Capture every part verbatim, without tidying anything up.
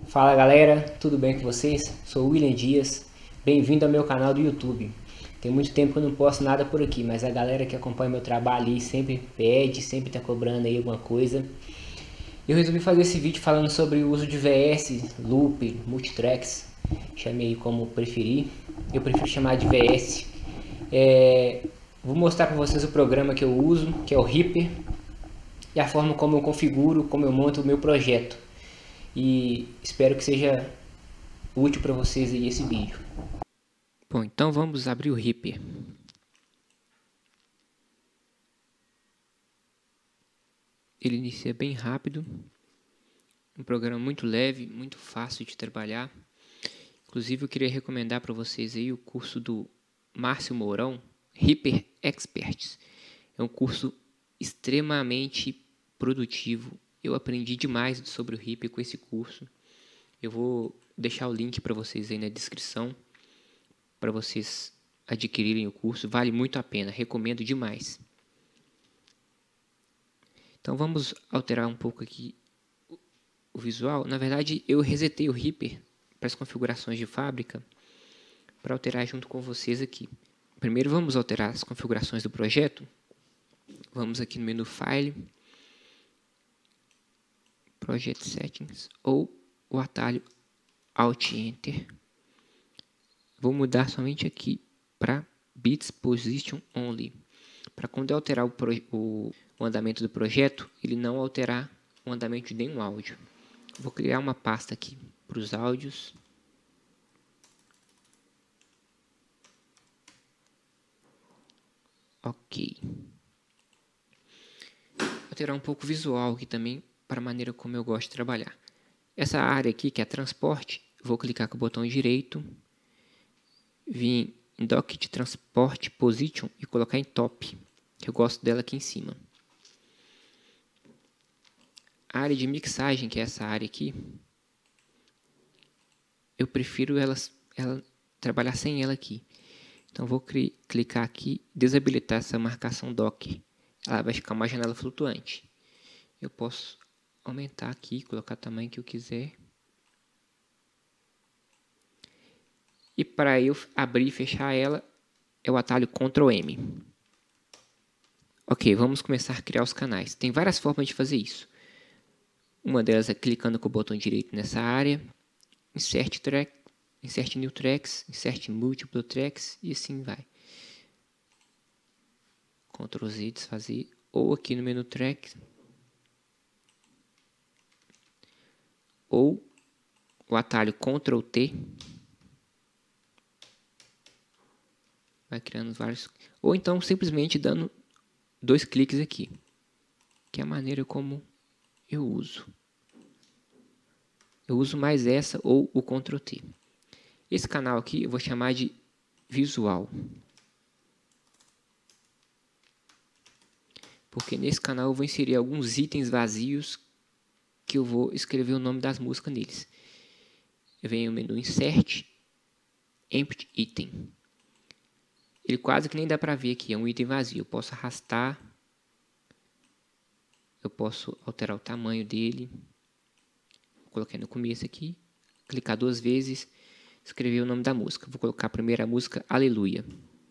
Fala galera, tudo bem com vocês? Sou o William Dias, bem-vindo ao meu canal do YouTube. Tem muito tempo que eu não posto nada por aqui, mas a galera que acompanha meu trabalho aí sempre pede, sempre tá cobrando aí alguma coisa. Eu resolvi fazer esse vídeo falando sobre o uso de V S, loop, multitracks, chamei como preferir. Eu prefiro chamar de V S. É, vou mostrar para vocês o programa que eu uso, que é o Reaper, e a forma como eu configuro, como eu monto o meu projeto. E espero que seja útil para vocês aí esse vídeo. Bom, então vamos abrir o Reaper. Ele inicia bem rápido, um programa muito leve, muito fácil de trabalhar. Inclusive eu queria recomendar para vocês aí o curso do Márcio Mourão, Reaper Experts. É um curso extremamente produtivo. Eu aprendi demais sobre o Reaper com esse curso. Eu vou deixar o link para vocês aí na descrição, para vocês adquirirem o curso. Vale muito a pena, recomendo demais. Então vamos alterar um pouco aqui o visual. Na verdade, eu resetei o Reaper para as configurações de fábrica para alterar junto com vocês aqui. Primeiro vamos alterar as configurações do projeto. Vamos aqui no menu File, Project Settings ou o atalho Alt Enter. Vou mudar somente aqui para Beats Position Only, para quando eu alterar o, o, o andamento do projeto, ele não alterar o andamento de nenhum áudio. Vou criar uma pasta aqui para os áudios. Ok. Alterar um pouco o visual aqui também, para a maneira como eu gosto de trabalhar. Essa área aqui, que é transporte, vou clicar com o botão direito, vir em Dock de Transport Position e colocar em Top, que eu gosto dela aqui em cima. A área de mixagem, que é essa área aqui, eu prefiro ela, ela trabalhar sem ela aqui. Então vou clicar aqui, desabilitar essa marcação Dock. Ela vai ficar uma janela flutuante. Eu posso aumentar aqui, colocar o tamanho que eu quiser. E para eu abrir e fechar ela, é o atalho control M. Ok, vamos começar a criar os canais. Tem várias formas de fazer isso. Uma delas é clicando com o botão direito nessa área, Insert Track, Insert New Tracks, Insert Multiple Tracks e assim vai. control Z, desfazer, ou aqui no menu Track, ou o atalho control T, vai criando vários, ou então simplesmente dando dois cliques aqui, que é a maneira como eu uso. Eu uso mais essa ou o control T. Esse canal aqui eu vou chamar de visual, porque nesse canal eu vou inserir alguns itens vazios que eu vou escrever o nome das músicas neles. Eu venho no menu Insert, Empty Item. Ele quase que nem dá para ver aqui, é um item vazio. Eu posso arrastar, eu posso alterar o tamanho dele. Coloquei no começo aqui, clicar duas vezes, escrever o nome da música. Vou colocar a primeira música, Aleluia.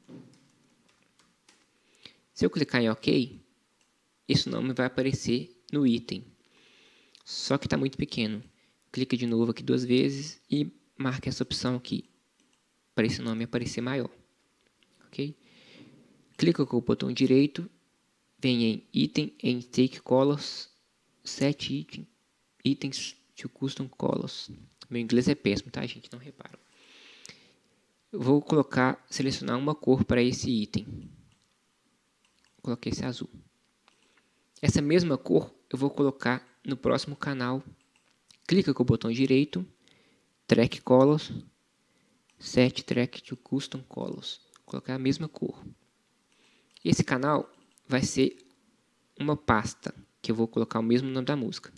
Se eu clicar em OK, esse nome vai aparecer no item. Só que está muito pequeno. Clica de novo aqui duas vezes e marca essa opção aqui, para esse nome aparecer maior. Ok? Clica com o botão direito, vem em Item em Take Colors, Set item, Itens to Custom Colors. Meu inglês é péssimo, tá, gente? Não reparam. Eu vou colocar, selecionar uma cor para esse item. Coloquei esse azul. Essa mesma cor eu vou colocar no próximo canal. Clica com o botão direito, Track Colors, Set Track to Custom Colors. Vou colocar a mesma cor. Esse canal vai ser uma pasta, que eu vou colocar o mesmo nome da música.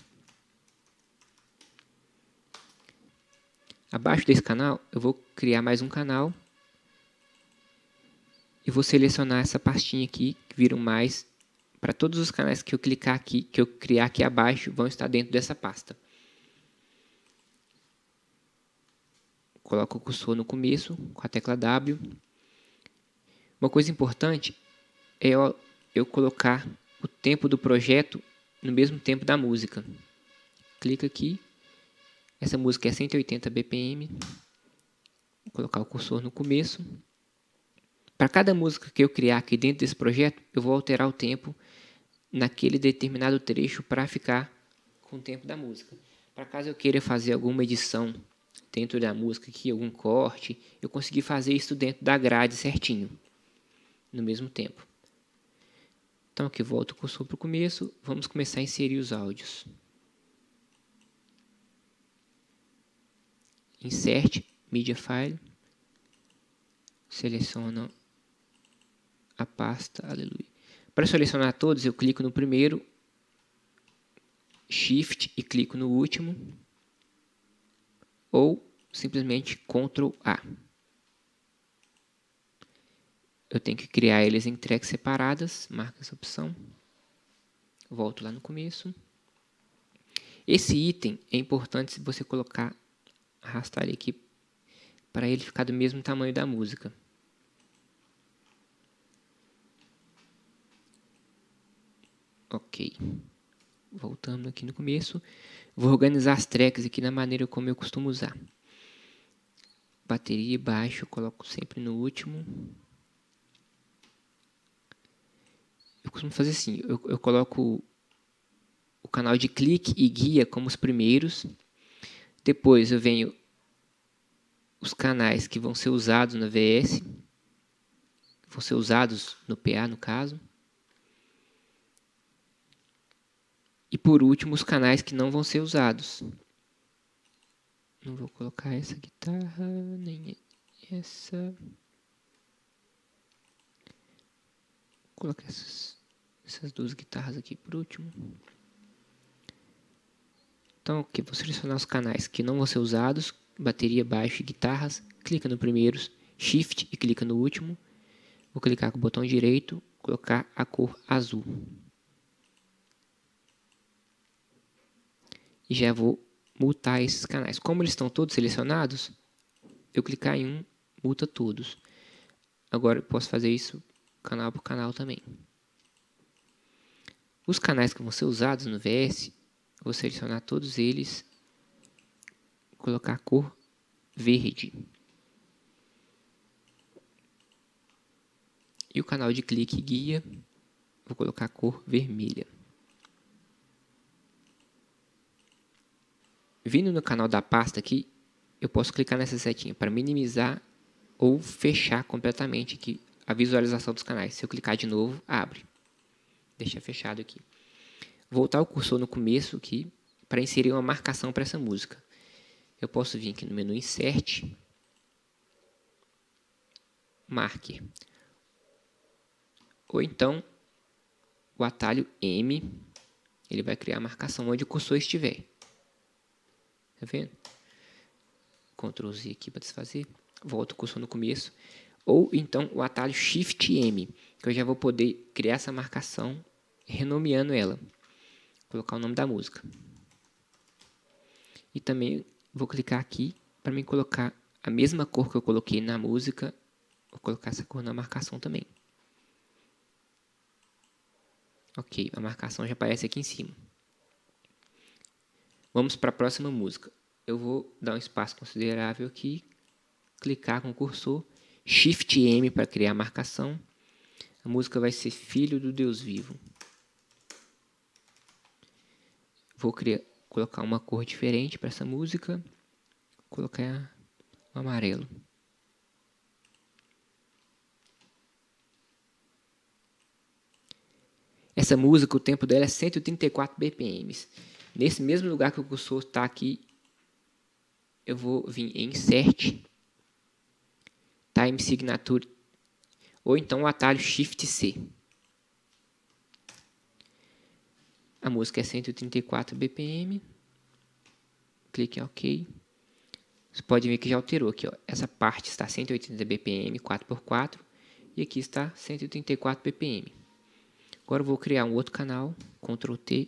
Abaixo desse canal, eu vou criar mais um canal. E vou selecionar essa pastinha aqui, que viram mais. Para todos os canais que eu clicar aqui, que eu criar aqui abaixo, vão estar dentro dessa pasta. coloco o cursor no começo com a tecla W. Uma coisa importante é eu, eu colocar o tempo do projeto no mesmo tempo da música. Clica aqui. Essa música é cento e oitenta B P M. Vou colocar o cursor no começo. Para cada música que eu criar aqui dentro desse projeto, eu vou alterar o tempo naquele determinado trecho para ficar com o tempo da música. Para caso eu queira fazer alguma edição dentro da música aqui, algum corte, eu consegui fazer isso dentro da grade certinho, no mesmo tempo. Então aqui volto o cursor para o começo, vamos começar a inserir os áudios. Insert, Media File, seleciono a pasta, aleluia. Para selecionar todos, eu clico no primeiro, Shift e clico no último, ou simplesmente control A. Eu tenho que criar eles em tracks separadas, marca essa opção, volto lá no começo. Esse item é importante se você colocar, arrastar ele aqui, para ele ficar do mesmo tamanho da música. Ok. Voltando aqui no começo, vou organizar as tracks aqui na maneira como eu costumo usar. Bateria e baixo eu coloco sempre no último. Eu costumo fazer assim, eu, eu coloco o canal de clique e guia como os primeiros. Depois eu venho os canais que vão ser usados na V S, vão ser usados no P A no caso. E por último, os canais que não vão ser usados. Não vou colocar essa guitarra, nem essa. Vou colocar essas, essas duas guitarras aqui por último. Então, aqui vou selecionar os canais que não vão ser usados. Bateria, baixo e guitarras. Clica no primeiro, Shift e clica no último. Vou clicar com o botão direito, colocar a cor azul. E já vou multar esses canais. Como eles estão todos selecionados, eu clicar em um, multa todos. Agora eu posso fazer isso canal por canal também. Os canais que vão ser usados no V S, vou selecionar todos eles, colocar a cor verde. E o canal de clique e guia, vou colocar a cor vermelha. Vindo no canal da pasta aqui, eu posso clicar nessa setinha para minimizar ou fechar completamente aqui a visualização dos canais. Se eu clicar de novo, abre. Deixa fechado aqui. Voltar o cursor no começo aqui para inserir uma marcação para essa música. Eu posso vir aqui no menu Insert, Marker. Ou então, o atalho M, ele vai criar a marcação onde o cursor estiver. Tá vendo? control Z aqui para desfazer. Volto o cursor no começo. Ou então o atalho Shift M, que eu já vou poder criar essa marcação renomeando ela. Vou colocar o nome da música. E também vou clicar aqui para me colocar a mesma cor que eu coloquei na música. Vou colocar essa cor na marcação também. Ok, a marcação já aparece aqui em cima. Vamos para a próxima música. Eu vou dar um espaço considerável aqui, clicar com o cursor, Shift M para criar a marcação. A música vai ser Filho do Deus Vivo. Vou criar, colocar uma cor diferente para essa música. Vou colocar o amarelo. Essa música, o tempo dela é cento e trinta e quatro B P M. Nesse mesmo lugar que o cursor está aqui, eu vou vir em Insert, Time Signature, ou então o atalho Shift C. A música é cento e trinta e quatro B P M. Clique em OK. Você pode ver que já alterou aqui, ó. Essa parte está cento e oitenta B P M, quatro por quatro, e aqui está cento e trinta e quatro B P M. Agora eu vou criar um outro canal, control T,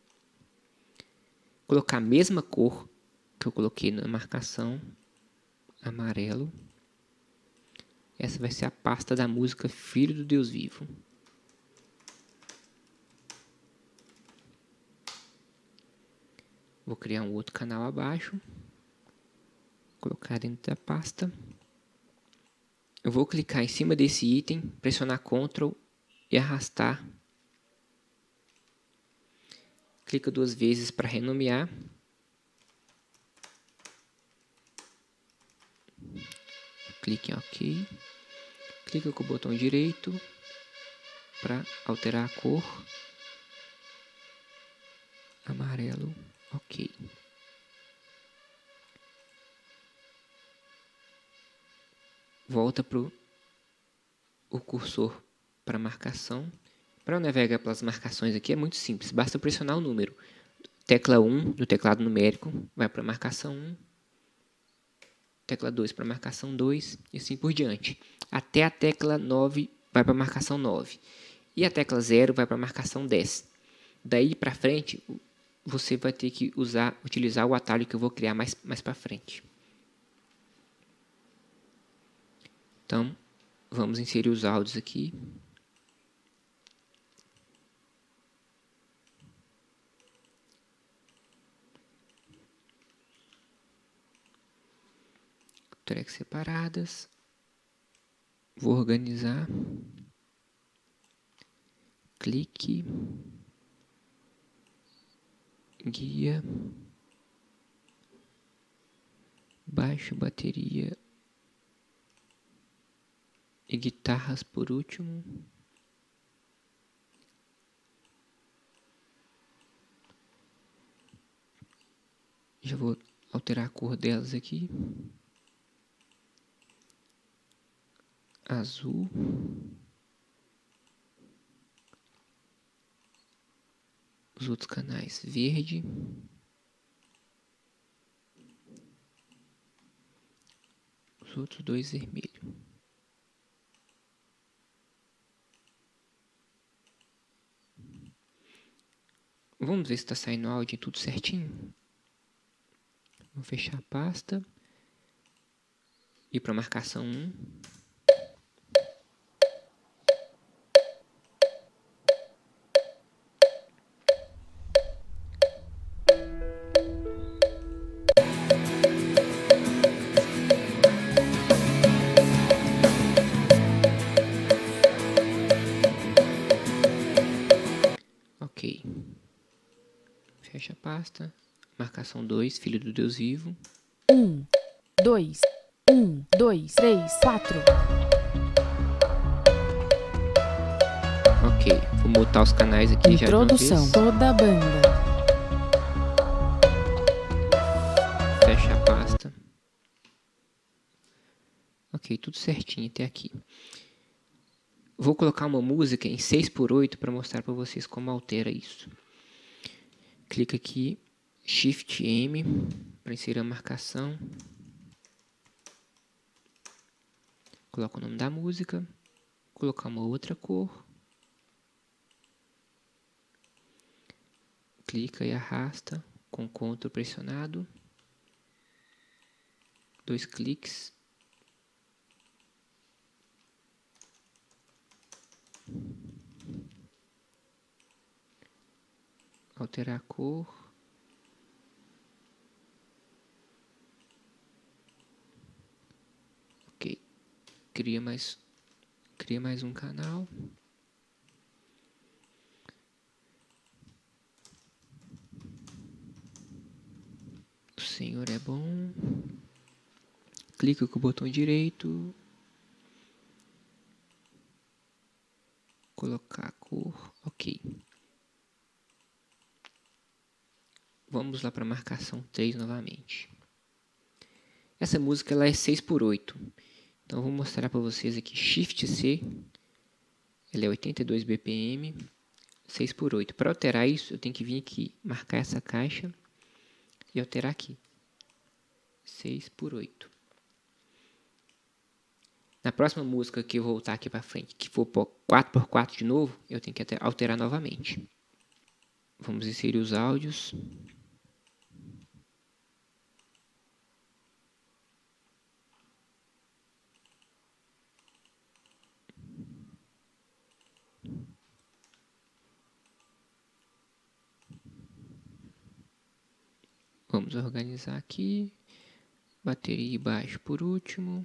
colocar a mesma cor que eu coloquei na marcação, amarelo. Essa vai ser a pasta da música Filho do Deus Vivo. Vou criar um outro canal abaixo. Colocar dentro da pasta. Eu vou clicar em cima desse item, pressionar control e arrastar. Clica duas vezes para renomear. Clique em OK. Clica com o botão direito para alterar a cor. Amarelo, OK. Volta para o cursor para marcação. Para navegar pelas marcações aqui é muito simples, basta pressionar o número. Tecla um do teclado numérico vai para marcação um. Tecla dois para marcação dois e assim por diante. Até a tecla nove vai para marcação nove. E a tecla zero vai para marcação dez. Daí para frente, você vai ter que usar, utilizar o atalho que eu vou criar mais, mais para frente. Então, vamos inserir os áudios aqui. Tracks separadas. Vou organizar. Clique. Guia. Baixo, bateria. E guitarras por último. Já vou alterar a cor delas aqui. Azul. Os outros canais verde. Os outros dois vermelho. Vamos ver se está saindo áudio tudo certinho. Vou fechar a pasta. Ir para marcação um. Ok. Fecha a pasta. Marcação dois, Filho do Deus Vivo. Um, dois, um, dois, três, quatro. Ok, vou mutar os canais aqui já de uma vez. Introdução, toda a banda. Fecha a pasta. Ok, tudo certinho até aqui. Vou colocar uma música em seis por oito para mostrar para vocês como altera isso. Clica aqui, Shift M para inserir a marcação. Coloca o nome da música. Colocar uma outra cor. Clica e arrasta com Ctrl pressionado. Dois cliques. Alterar a cor. Ok. Cria mais, cria mais um canal. O Senhor é bom. Clica com o botão direito. Colocar a cor. Ok. Vamos lá para a marcação três novamente. Essa música ela é seis por oito. Então eu vou mostrar para vocês aqui Shift C. Ela é oitenta e dois B P M. seis por oito. Para alterar isso, eu tenho que vir aqui, marcar essa caixa e alterar aqui. seis por oito. Na próxima música que eu voltar aqui para frente, que for quatro por quatro de novo, eu tenho que alterar novamente. Vamos inserir os áudios. Vamos organizar aqui. Bateria e baixo por último.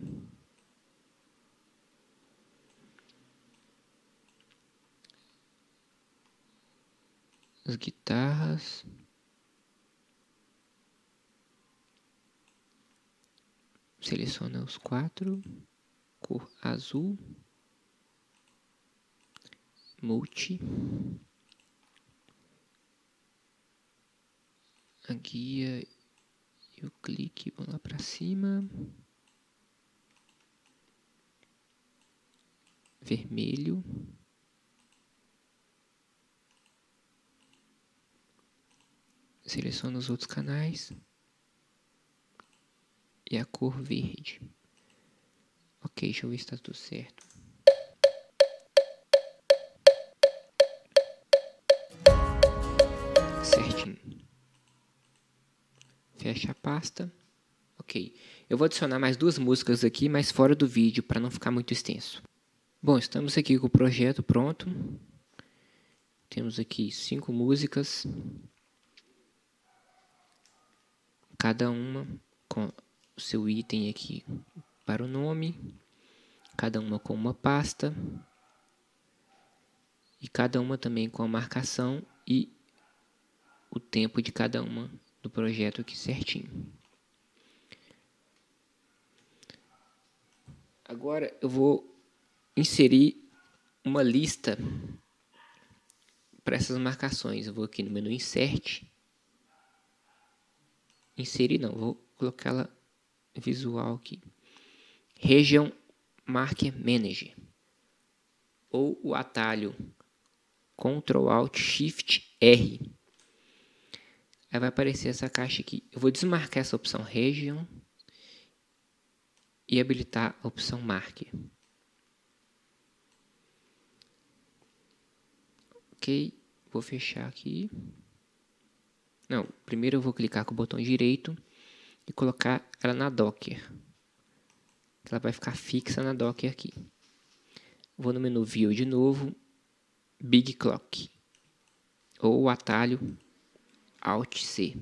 As guitarras. Seleciona os quatro. Cor azul. Multi. A guia e o clique vão lá para cima. Vermelho. Seleciona os outros canais. E a cor verde. Ok, deixa eu ver se está tudo certo. Certinho. Fecha a pasta. Ok. Eu vou adicionar mais duas músicas aqui, mas fora do vídeo, para não ficar muito extenso. Bom, estamos aqui com o projeto pronto. Temos aqui cinco músicas. Cada uma com o seu item aqui para o nome. Cada uma com uma pasta. E cada uma também com a marcação e o tempo de cada uma do projeto aqui certinho. Agora eu vou inserir uma lista para essas marcações. Eu vou aqui no menu Insert. Inserir não, vou colocar ela visual aqui. Região Marker Manager. Ou o atalho control alt shift R. Aí vai aparecer essa caixa aqui. Eu vou desmarcar essa opção Region e habilitar a opção Marker. Ok, vou fechar aqui. Não, primeiro eu vou clicar com o botão direito e colocar ela na Docker. Ela vai ficar fixa na Docker aqui. Vou no menu View de novo, Big Clock, ou o atalho alt C.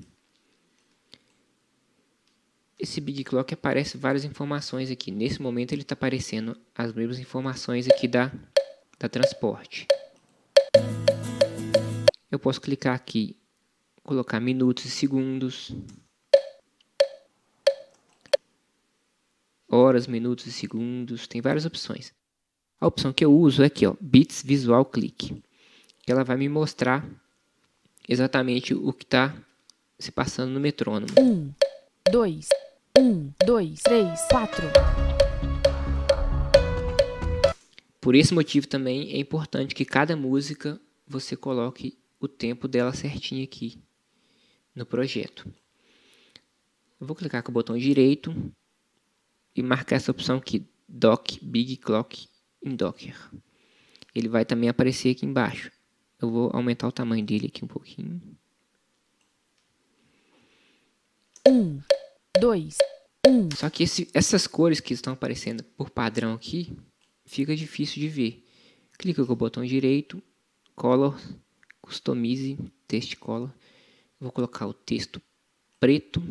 Esse Big Clock aparece várias informações aqui. Nesse momento ele está aparecendo as mesmas informações aqui da, da transporte. Eu posso clicar aqui, colocar minutos e segundos, horas, minutos e segundos, tem várias opções. A opção que eu uso é aqui, ó, Bits Visual Click. Ela vai me mostrar exatamente o que está se passando no metrônomo. Um, dois, um, dois, três, quatro. Por esse motivo também é importante que cada música você coloque o tempo dela certinho aqui no projeto. Eu vou clicar com o botão direito e marcar essa opção aqui, Dock Big Clock em Docker. Ele vai também aparecer aqui embaixo. Eu vou aumentar o tamanho dele aqui um pouquinho. Um, dois, um. Só que esse, essas cores que estão aparecendo por padrão aqui, fica difícil de ver. Clica com o botão direito, Color, Customize, Text Color. Vou colocar o texto preto.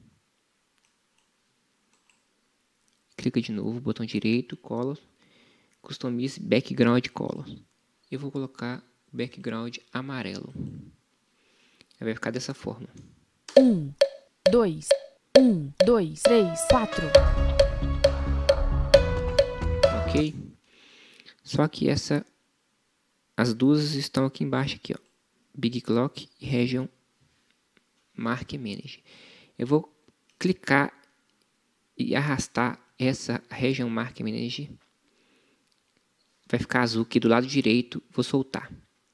Clica de novo, botão direito, Color, Customize, Background Color. Eu vou colocar background amarelo. Vai ficar dessa forma. Um, dois, um, dois, três, quatro. Ok? Só que essa, as duas estão aqui embaixo aqui, ó. Big Clock e Region Marker Manager. Eu vou clicar e arrastar essa Region Marker Manager. Vai ficar azul aqui do lado direito. Vou soltar.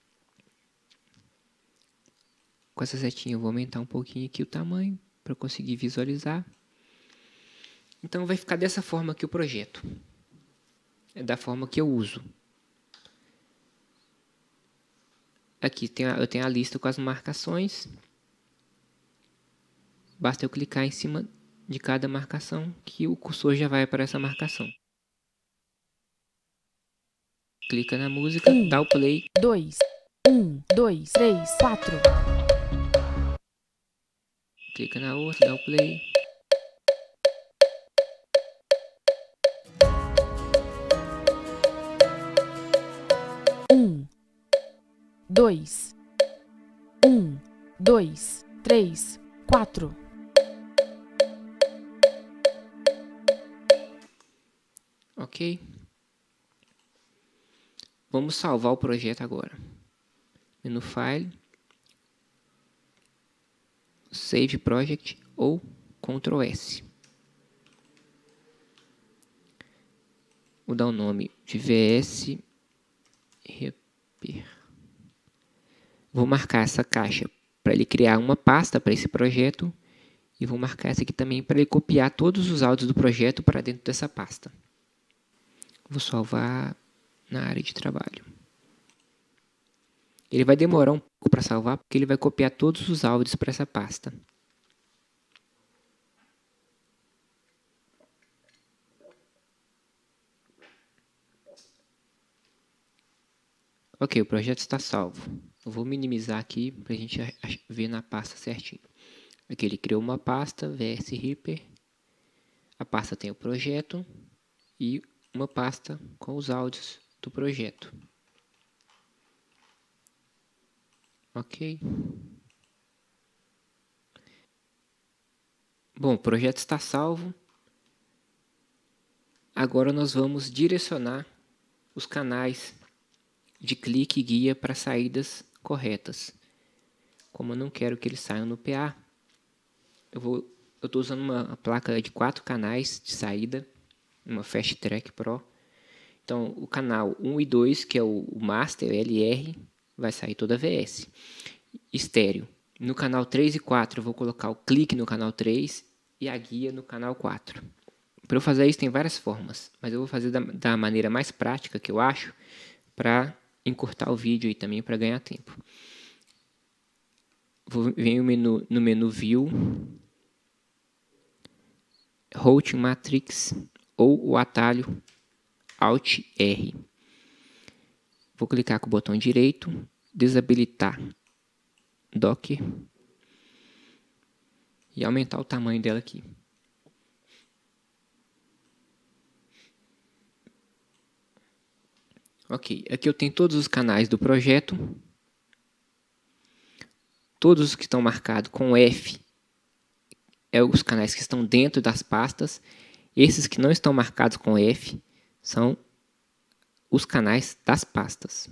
Com essa setinha eu vou aumentar um pouquinho aqui o tamanho para eu conseguir visualizar. Então vai ficar dessa forma aqui o projeto. É da forma que eu uso. Aqui tem a, eu tenho a lista com as marcações. Basta eu clicar em cima de cada marcação que o cursor já vai para essa marcação. Clica na música, um, dá o play. Dois, um, dois, três, quatro. clica na outra, dá o play. Um, dois, um, dois, três, quatro. Ok. Vamos salvar o projeto agora. Menu File, Save Project ou control S. Vou dar o nome de V S Reaper. Vou marcar essa caixa para ele criar uma pasta para esse projeto. E vou marcar essa aqui também para ele copiar todos os áudios do projeto para dentro dessa pasta. Vou salvar na área de trabalho. Ele vai demorar um pouco para salvar, porque ele vai copiar todos os áudios para essa pasta. Ok, o projeto está salvo. Eu vou minimizar aqui para a gente ver na pasta certinho. Aqui ele criou uma pasta, V S Reaper. A pasta tem o projeto e uma pasta com os áudios do projeto. Ok. Bom, o projeto está salvo. Agora nós vamos direcionar os canais de clique e guia para saídas corretas. Como eu não quero que eles saiam no P A, eu vou, eu estou usando uma placa de quatro canais de saída, uma Fast Track Pro. Então, o canal um e dois, que é o Master L R, vai sair toda V S. Estéreo. No canal três e quatro, eu vou colocar o clique no canal três e a guia no canal quatro. Para eu fazer isso, tem várias formas, mas eu vou fazer da, da maneira mais prática que eu acho, para encurtar o vídeo e também para ganhar tempo. Vou, venho menu, no menu View, Routing Matrix ou o atalho Alt R. Vou clicar com o botão direito, desabilitar Docker e aumentar o tamanho dela aqui. Ok, aqui eu tenho todos os canais do projeto. Todos os que estão marcados com F é os canais que estão dentro das pastas. Esses que não estão marcados com F são os canais das pastas.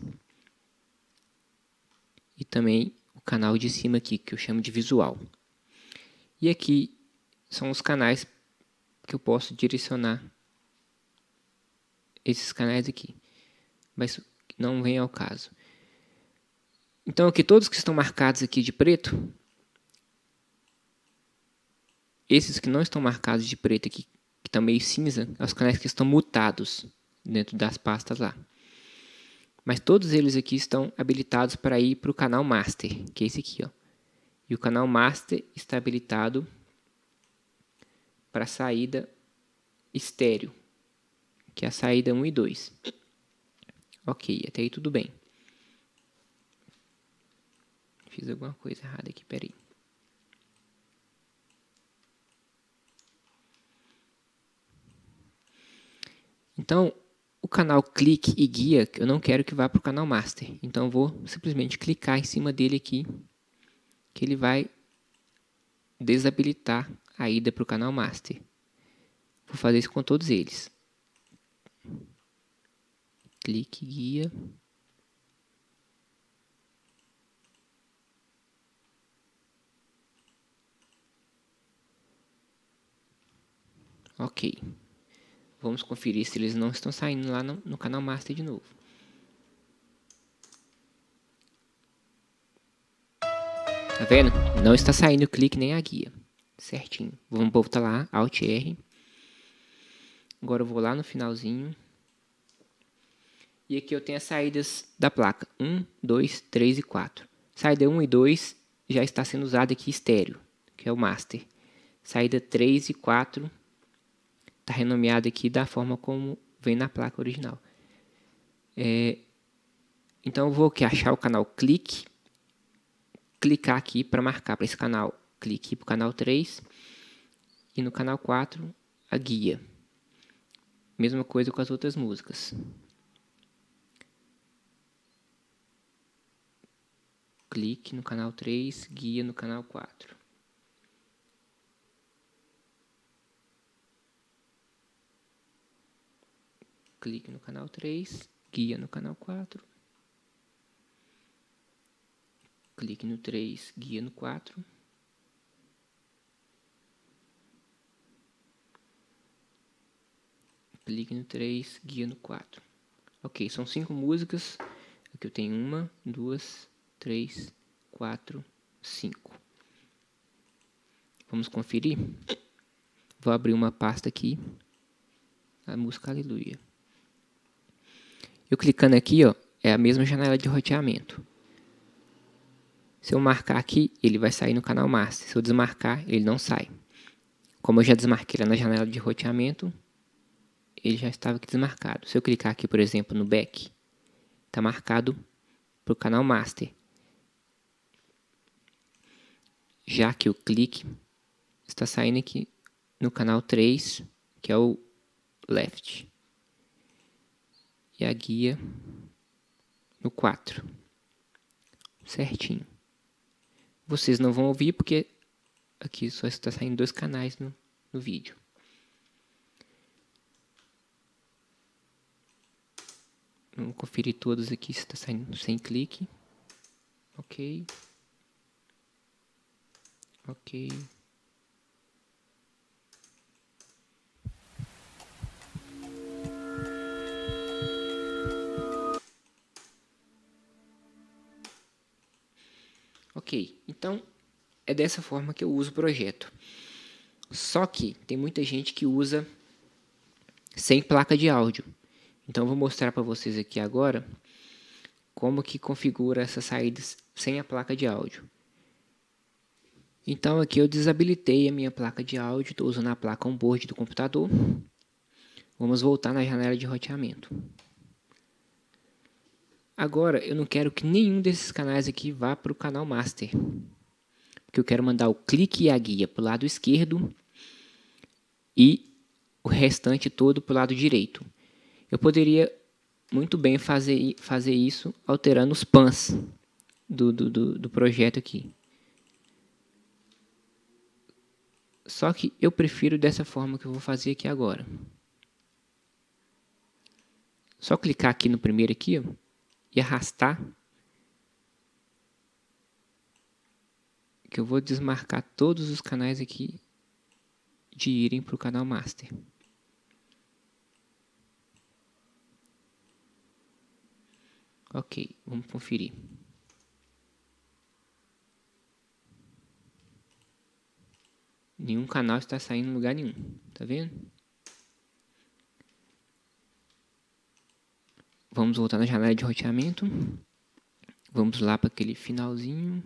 E também o canal de cima aqui, que eu chamo de visual. E aqui são os canais que eu posso direcionar esses canais aqui. Mas não vem ao caso. Então aqui todos que estão marcados aqui de preto, esses que não estão marcados de preto aqui, que estão meio cinza, são os canais que estão mutados dentro das pastas lá. Mas todos eles aqui estão habilitados para ir para o canal Master, que é esse aqui, ó. E o canal Master está habilitado para a saída estéreo, que é a saída um e dois. Ok, até aí tudo bem. Fiz alguma coisa errada aqui, peraí. Então, o canal clique e guia, eu não quero que vá para o canal Master. Então, eu vou simplesmente clicar em cima dele aqui, que ele vai desabilitar a ida para o canal Master. Vou fazer isso com todos eles. Clique guia. Ok. Vamos conferir se eles não estão saindo lá no, no canal Master de novo. Tá vendo? Não está saindo o clique nem a guia. Certinho. Vamos voltar lá, Alt R. Agora eu vou lá no finalzinho. E aqui eu tenho as saídas da placa. um, dois, três e quatro. Saída um e dois já está sendo usada aqui estéreo, que é o Master. Saída três e quatro está renomeada aqui da forma como vem na placa original. É, então eu vou aqui achar o canal clique, clicar aqui para marcar para esse canal clique para o canal três e no canal quatro a guia. Mesma coisa com as outras músicas. Clique no canal três, guia no canal quatro. Clique no canal três, guia no canal quatro. Clique no três, guia no quatro. Clique no três, guia no quatro. Ok, são cinco músicas. Aqui eu tenho uma, duas, três, quatro, cinco. Vamos conferir? Vou abrir uma pasta aqui. A música Aleluia. Eu clicando aqui, ó, é a mesma janela de roteamento. Se eu marcar aqui, ele vai sair no canal Master. Se eu desmarcar, ele não sai. Como eu já desmarquei lá na janela de roteamento, ele já estava aqui desmarcado. Se eu clicar aqui, por exemplo, no Back, está marcado para o canal Master. Já que o clique está saindo aqui no canal três, que é o Left. E a guia no quatro. Certinho. Vocês não vão ouvir porque aqui só está saindo dois canais no, no vídeo. Vamos conferir todos aqui se está saindo sem clique. Ok. Ok. Ok, então é dessa forma que eu uso o projeto. Só que tem muita gente que usa sem placa de áudio. Então eu vou mostrar para vocês aqui agora como que configura essas saídas sem a placa de áudio. Então aqui eu desabilitei a minha placa de áudio, estou usando a placa onboard do computador. Vamos voltar na janela de roteamento. Agora eu não quero que nenhum desses canais aqui vá para o canal Master. Porque eu quero mandar o clique e a guia para o lado esquerdo e o restante todo para o lado direito. Eu poderia muito bem fazer, fazer isso alterando os pans do, do, do, do projeto aqui. Só que eu prefiro dessa forma que eu vou fazer aqui agora. Só clicar aqui no primeiro aqui, ó, e arrastar, que eu vou desmarcar todos os canais aqui de irem para o canal Master. Ok, vamos conferir. Nenhum canal está saindo em lugar nenhum, tá vendo? Vamos voltar na janela de roteamento. Vamos lá para aquele finalzinho.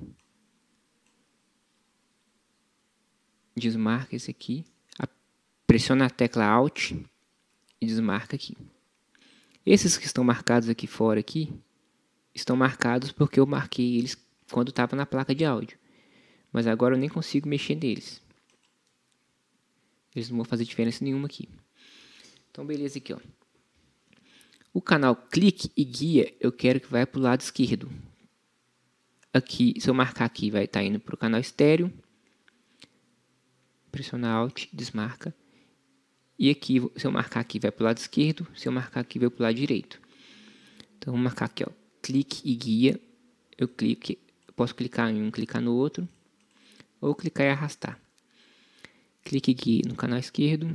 Desmarca esse aqui. Pressiona a tecla Alt e desmarca aqui. Esses que estão marcados aqui fora aqui, estão marcados porque eu marquei eles quando estava na placa de áudio. Mas agora eu nem consigo mexer neles. Eles não vão fazer diferença nenhuma aqui. Então beleza aqui, ó. O canal clique e guia eu quero que vai para o lado esquerdo. Aqui, se eu marcar aqui, vai estar indo para o canal estéreo. Pressiona Alt, desmarca. E aqui, se eu marcar aqui, vai para o lado esquerdo. Se eu marcar aqui, vai para o lado direito. Então, vou marcar aqui, ó, clique e guia. Eu clique, eu posso clicar em um, clicar no outro. Ou clicar e arrastar. Clique e guia no canal esquerdo.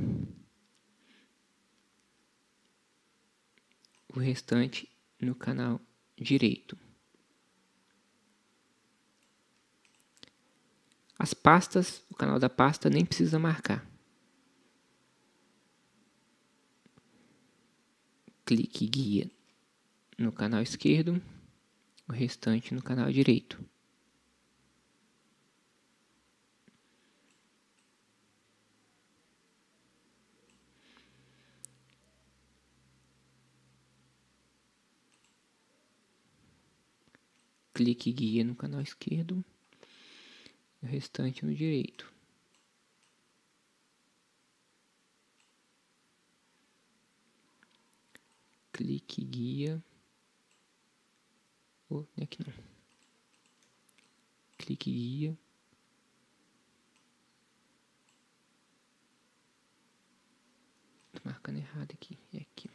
O restante no canal direito. As pastas, o canal da pasta nem precisa marcar. Clique e guia no canal esquerdo, o restante no canal direito. Clique e guia no canal esquerdo o restante no direito. Clique guia. Oh, não é aqui não. Clique guia. Tô marcando errado aqui. É aqui.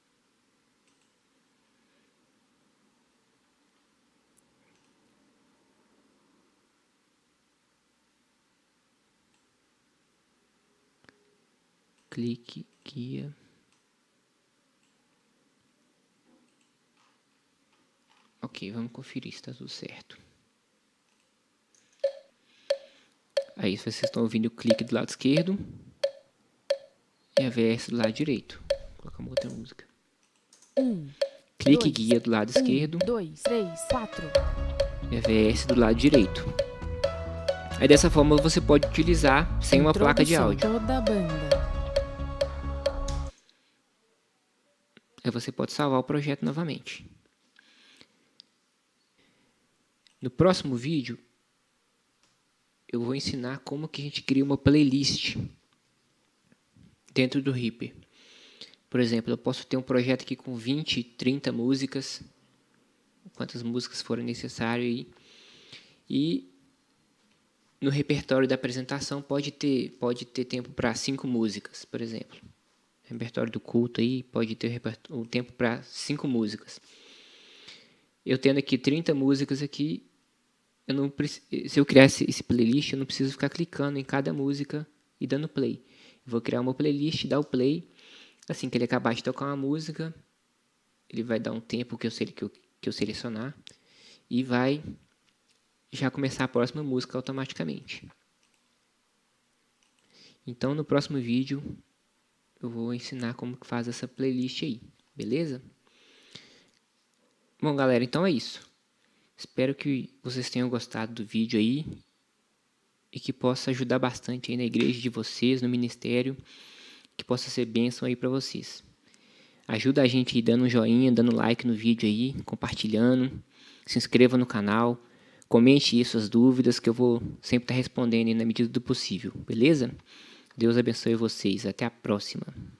Clique guia. Ok, vamos conferir se está tudo certo. Aí vocês estão ouvindo o clique do lado esquerdo e a V S do lado direito. Vou colocar uma outra música. Um, Clique dois, guia do lado esquerdo Um, dois, três, quatro. e a V S do lado direito. Aí dessa forma você pode utilizar sem uma placa de áudio. Toda a banda. Aí você pode salvar o projeto novamente. No próximo vídeo, eu vou ensinar como que a gente cria uma playlist dentro do Reaper. Por exemplo, eu posso ter um projeto aqui com vinte, trinta músicas, quantas músicas forem necessárias aí. E no repertório da apresentação pode ter, pode ter tempo para cinco músicas, por exemplo. Repertório do culto aí pode ter o tempo para cinco músicas. Eu tendo aqui trinta músicas aqui, eu não, se eu criar esse, esse playlist, eu não preciso ficar clicando em cada música e dando play. Eu vou criar uma playlist, dar o play. Assim que ele acabar de tocar uma música, ele vai dar um tempo que eu, que eu, que eu selecionar e vai já começar a próxima música automaticamente. Então, no próximo vídeo, eu vou ensinar como que faz essa playlist aí, beleza? Bom, galera, então é isso. Espero que vocês tenham gostado do vídeo aí e que possa ajudar bastante aí na igreja de vocês, no ministério, que possa ser bênção aí para vocês. Ajuda a gente aí dando um joinha, dando like no vídeo aí, compartilhando, se inscreva no canal, comente aí suas dúvidas que eu vou sempre estar respondendo aí na medida do possível, beleza? Deus abençoe vocês, até a próxima.